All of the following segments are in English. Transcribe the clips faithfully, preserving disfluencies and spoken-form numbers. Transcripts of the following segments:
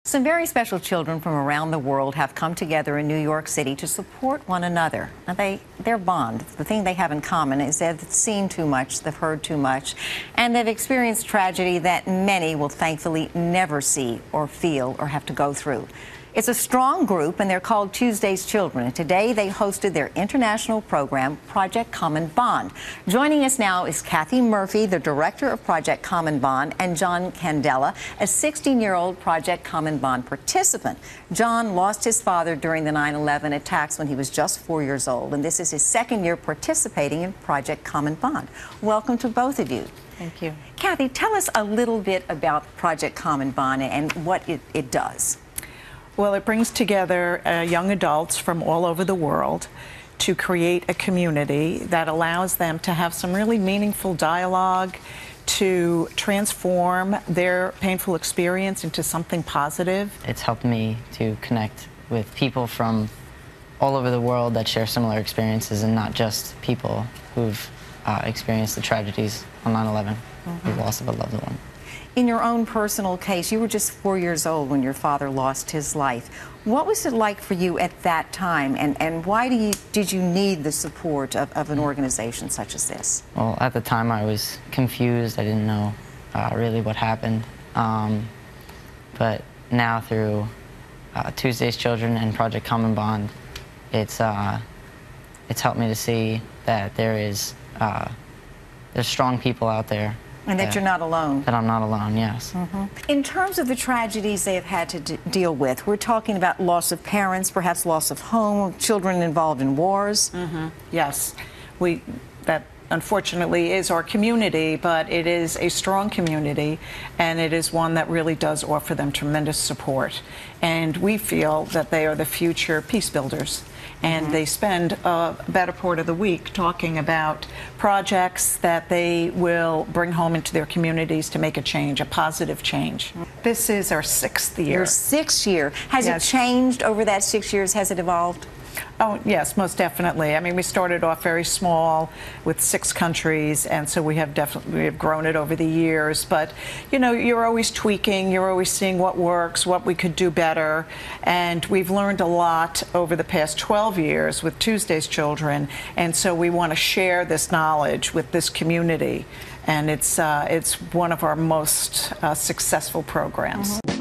Some very special children from around the world have come together in New York City to support one another. Now they, their bond, the thing they have in common is they've seen too much, they've heard too much, and they've experienced tragedy that many will thankfully never see or feel or have to go through. It's a strong group, and they're called Tuesday's Children. And today they hosted their international program, Project Common Bond. Joining us now is Kathy Murphy, the director of Project Common Bond, and John Candela, a sixteen-year-old Project Common Bond participant. John lost his father during the nine eleven attacks when he was just four years old, and this is his second year participating in Project Common Bond. Welcome to both of you. Thank you. Kathy, tell us a little bit about Project Common Bond and what it, it does. Well, it brings together uh, young adults from all over the world to create a community that allows them to have some really meaningful dialogue, to transform their painful experience into something positive. It's helped me to connect with people from all over the world that share similar experiences, and not just people who've uh, experienced the tragedies on nine eleven, mm-hmm. the loss of a loved one. In your own personal case, you were just four years old when your father lost his life. What was it like for you at that time, and, and why do you, did you need the support of, of an organization such as this? Well, at the time I was confused. I didn't know uh, really what happened. Um, but now through uh, Tuesday's Children and Project Common Bond, it's, uh, it's helped me to see that there is uh, there's strong people out there. And that, that you're not alone. That I'm not alone, yes. Mm-hmm. In terms of the tragedies they have had to d deal with, we're talking about loss of parents, perhaps loss of home, children involved in wars. Mm-hmm. Yes, we, that unfortunately is our community, but it is a strong community, and it is one that really does offer them tremendous support. And we feel that they are the future peace builders. And mm-hmm. they spend a better part of the week talking about projects that they will bring home into their communities to make a change, a positive change. Mm-hmm. This is our sixth year. Your sixth year. Has yes. it changed over that six years? Has it evolved? Oh, yes, most definitely. I mean, we started off very small with six countries, and so we have definitely we have grown it over the years. But, you know, you're always tweaking, you're always seeing what works, what we could do better. And we've learned a lot over the past twelve years with Tuesday's Children, and so we want to share this knowledge with this community. And it's, uh, it's one of our most uh, successful programs. Mm-hmm.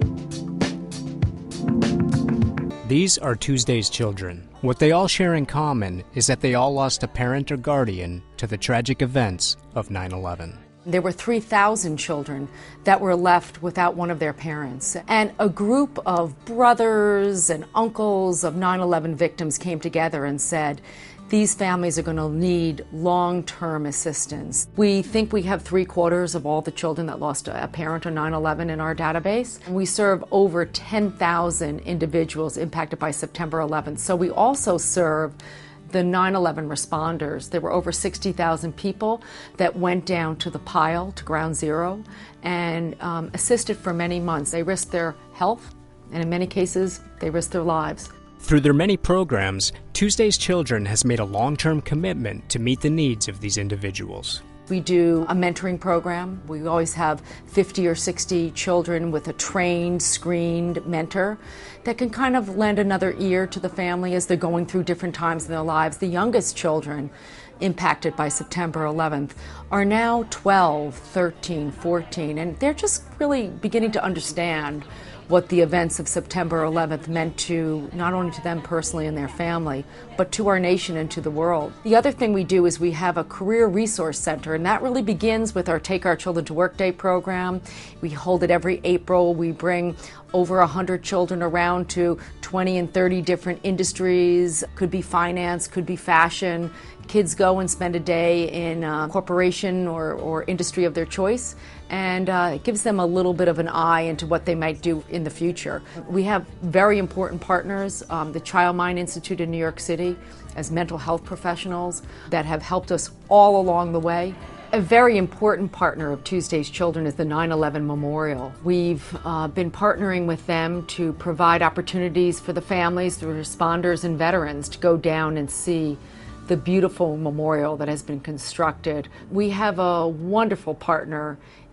These are Tuesday's Children. What they all share in common is that they all lost a parent or guardian to the tragic events of nine eleven. There were three thousand children that were left without one of their parents. And a group of brothers and uncles of nine eleven victims came together and said, these families are going to need long-term assistance. We think we have three quarters of all the children that lost a parent on nine eleven in our database. And we serve over ten thousand individuals impacted by September eleventh. So we also serve the nine eleven responders. There were over sixty thousand people that went down to the pile, to ground zero, and um, assisted for many months. They risked their health, and in many cases, they risked their lives. Through their many programs, Tuesday's Children has made a long-term commitment to meet the needs of these individuals. We do a mentoring program. We always have fifty or sixty children with a trained, screened mentor that can kind of lend another ear to the family as they're going through different times in their lives. The youngest children impacted by September eleventh are now twelve, thirteen, fourteen, and they're just really beginning to understand what the events of September eleventh meant to not only to them personally and their family, but to our nation and to the world. The other thing we do is we have a career resource center, and that really begins with our Take Our Children to Work Day program. We hold it every April. We bring over one hundred children around to twenty and thirty different industries. Could be finance, could be fashion. Kids go and spend a day in a corporation or, or industry of their choice, and uh, it gives them a little bit of an eye into what they might do in the future. We have very important partners, um, the Child Mind Institute in New York City, as mental health professionals that have helped us all along the way. A very important partner of Tuesday's Children is the nine eleven Memorial. We've uh, been partnering with them to provide opportunities for the families, the responders and veterans to go down and see the beautiful memorial that has been constructed. We have a wonderful partner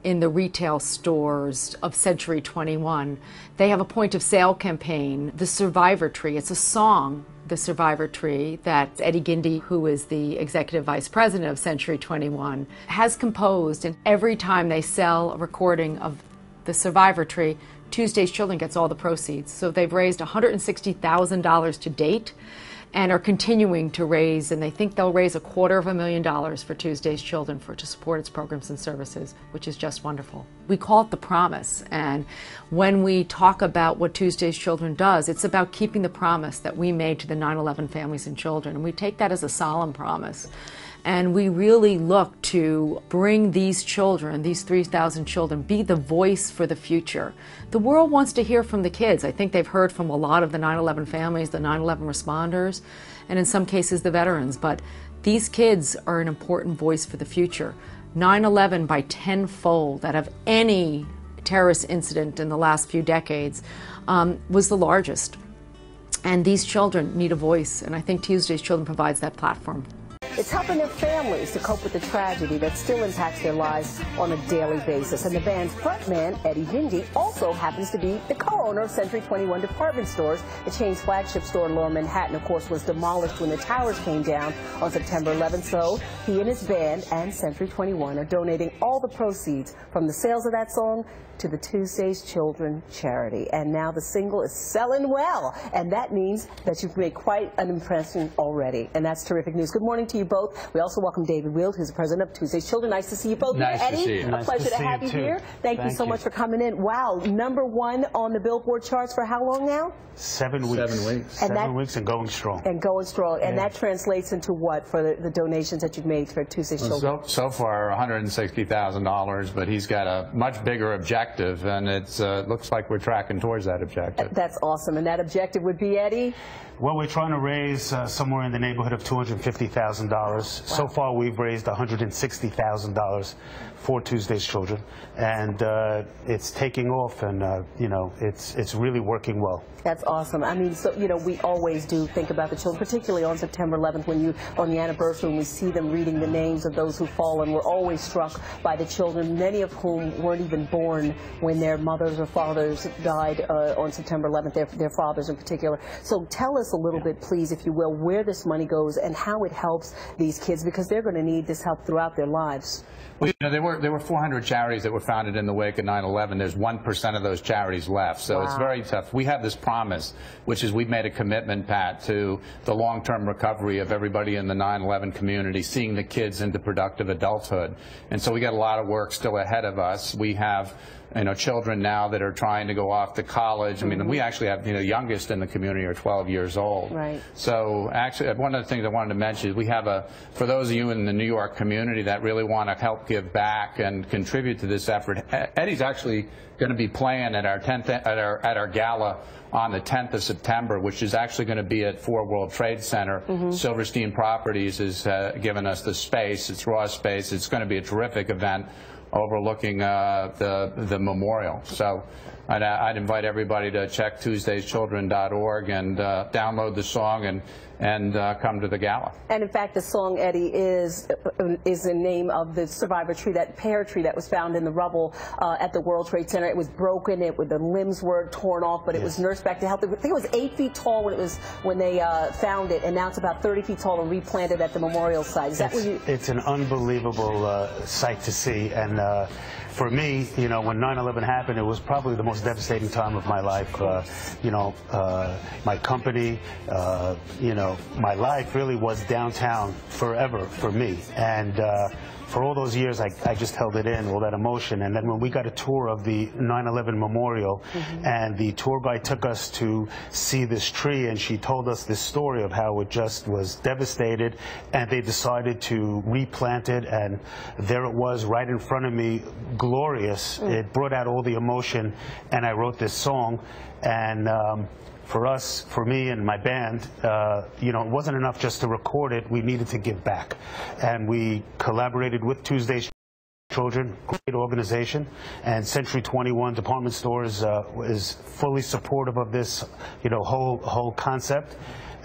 in the retail stores of Century twenty-one. They have a point of sale campaign, The Survivor Tree. It's a song, The Survivor Tree, that Eddie Gindy, who is the executive vice president of Century twenty-one, has composed. And every time they sell a recording of The Survivor Tree, Tuesday's Children gets all the proceeds. So they've raised one hundred sixty thousand dollars to date and are continuing to raise, and they think they'll raise a quarter of a million dollars for Tuesday's Children for to support its programs and services, which is just wonderful. We call it The Promise, and when we talk about what Tuesday's Children does, it's about keeping the promise that we made to the nine eleven families and children, and we take that as a solemn promise. And we really look to bring these children, these three thousand children, be the voice for the future. The world wants to hear from the kids. I think they've heard from a lot of the nine eleven families, the nine eleven responders, and in some cases the veterans. But these kids are an important voice for the future. nine eleven by tenfold out of any terrorist incident in the last few decades um, was the largest. And these children need a voice, and I think Tuesday's Children provides that platform. It's helping their families to cope with the tragedy that still impacts their lives on a daily basis. And the band's frontman, Eddie Gindy, also happens to be the co-owner of Century twenty-one Department Stores. The chain's flagship store in Lower Manhattan, of course, was demolished when the towers came down on September eleventh. So he and his band and Century twenty-one are donating all the proceeds from the sales of that song to the Tuesday's Children charity. And now the single is selling well, and that means that you've made quite an impression already, and that's terrific news. Good morning to you both. We also welcome David Wild, who's the president of Tuesday's Children. Nice to see you both. Nice here. Eddie, to see you. a Nice pleasure to to see have you you too. here. Thank, Thank you so you. much for coming in. Wow, number one on the Billboard charts for how long now? Seven weeks. Seven weeks. And Seven that- weeks and going strong. And going strong. And Yeah. that translates into what for the, the donations that you've made for Tuesday's Children? So, so far, one hundred sixty thousand dollars, but he's got a much bigger objective, and it uh, looks like we're tracking towards that objective. That's awesome. And that objective would be, Eddie? Well, we're trying to raise uh, somewhere in the neighborhood of two hundred fifty thousand dollars. Wow. So far, we've raised one hundred sixty thousand dollars for Tuesday's Children, and uh, it's taking off, and uh, you know, it's it's really working well. That's awesome. I mean, so, you know, we always do think about the children, particularly on September eleventh when you, on the anniversary, when we see them reading the names of those who've fallen. We're always struck by the children, many of whom weren't even born when their mothers or fathers died uh, on September eleventh, their, their fathers in particular. So tell us a little bit, please, if you will, where this money goes and how it helps these kids, because they're going to need this help throughout their lives. Well, you know, there were there were four hundred charities that were founded in the wake of nine eleven. There's one percent of those charities left, so Wow. it's very tough. We have this promise, which is we've made a commitment, Pat, to the long-term recovery of everybody in the nine eleven community, seeing the kids into productive adulthood. And so we got a lot of work still ahead of us. We have, you know, children now that are trying to go off to college. I mean, mm-hmm. we actually have, you know, the youngest in the community are twelve years old. Right. So actually, one of the things I wanted to mention is we have a, for those of you in the New York community that really want to help give back and contribute to this effort, Eddie's actually going to be playing at our tenth at our at our gala on the tenth of September, which is actually going to be at Four World Trade Center. Mm-hmm. Silverstein Properties has uh, given us the space. It's raw space. It's going to be a terrific event overlooking uh, the the memorial. So I'd, I'd invite everybody to check Tuesdays Children dot org and uh, download the song and and uh, come to the gala. And in fact, the song, Eddie, is is the name of the survivor tree, that pear tree that was found in the rubble uh, at the World Trade Center. It was broken, it the limbs were torn off, but it yes. was nursed back to health. I think it was eight feet tall when it was when they uh, found it, and now it's about thirty feet tall and replanted at the memorial site. Is that it's, what you? It's an unbelievable uh, sight to see, and uh, for me, you know, when nine eleven happened, it was probably the most devastating time of my life. Uh, you know, uh, my company, uh, you know, my life really was downtown forever for me. And uh, for all those years, I, I just held it in, all that emotion. And then when we got a tour of the nine eleven memorial, mm-hmm. and the tour guide took us to see this tree, and she told us this story of how it just was devastated, and they decided to replant it, and there it was right in front of me, glorious. Mm. It brought out all the emotion, and I wrote this song. And um, for us, for me and my band, uh, you know, it wasn't enough just to record it. We needed to give back. And we collaborated with Tuesday's Children, great organization, and Century twenty-one Department Stores uh, is fully supportive of this, you know, whole whole concept.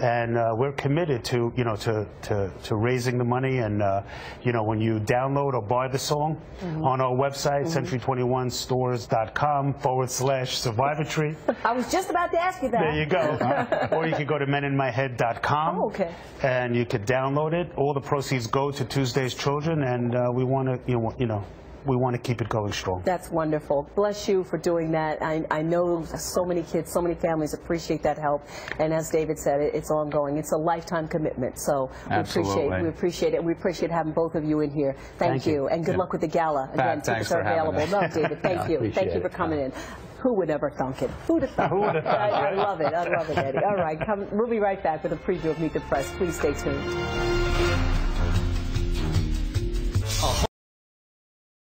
and uh, we're committed to, you know, to, to, to raising the money. And, uh, you know, when you download or buy the song mm-hmm. on our website, mm-hmm. century twenty-one stores dot com forward slash survivortree. I was just about to ask you that. There you go. Or you can go to men in my head dot com. Oh, okay. And you could download it. All the proceeds go to Tuesday's Children, and uh, we want to, you know, you know, we want to keep it going strong. That's wonderful. Bless you for doing that. I, I know so many kids, so many families appreciate that help. And as David said, it, it's ongoing. It's a lifetime commitment. So we Absolutely. appreciate we appreciate it. We appreciate having both of you in here. Thank, Thank you. you. And good Yeah. luck with the gala. Pat, Again, thanks tickets are for having available. us. No, David, thank Yeah, you. appreciate Thank you for it. coming in. Who would ever thunk it? Who'd have thunk Who would have thunk I, I it? love it. I love it, Eddie. All right, come, we'll be right back with a preview of Meet the Press. Please stay tuned.